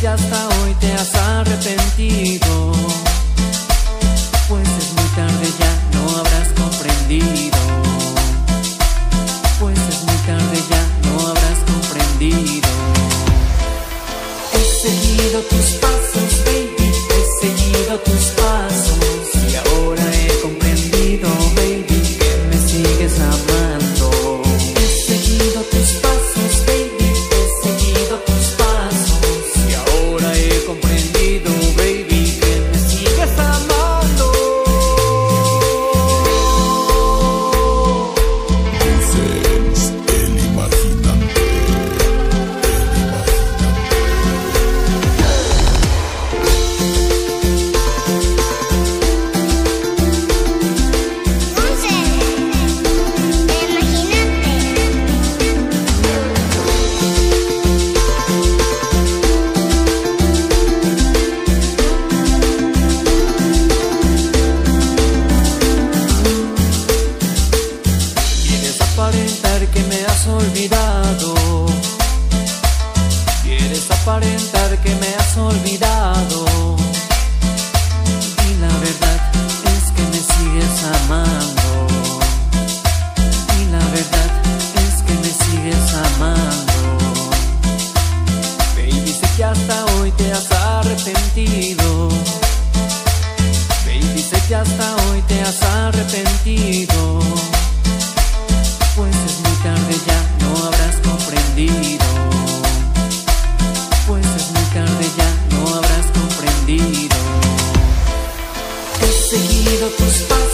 que hasta hoy te has arrepentido, pues es muy tarde, ya no habrás comprendido. Pues es muy tarde, ya no habrás comprendido. He seguido tus pasos, baby, he seguido tus pasos, y ahora he comprendido, baby, que me sigues amando. He seguido tus pasos, baby, he seguido tus pasos, y ahora he comprendido, baby, que me sigues amando. Dulces, el imaginante, Quieres aparentar que me has olvidado, quieres aparentar que me has olvidado, y la verdad es que me sigues amando, y la verdad es que me sigues amando. Baby, sé que hasta hoy te has arrepentido, baby, sé que hasta hoy te has arrepentido, pues es muy tarde, ya no habrás comprendido. Pues es muy tarde, ya no habrás comprendido. He seguido tus pasos.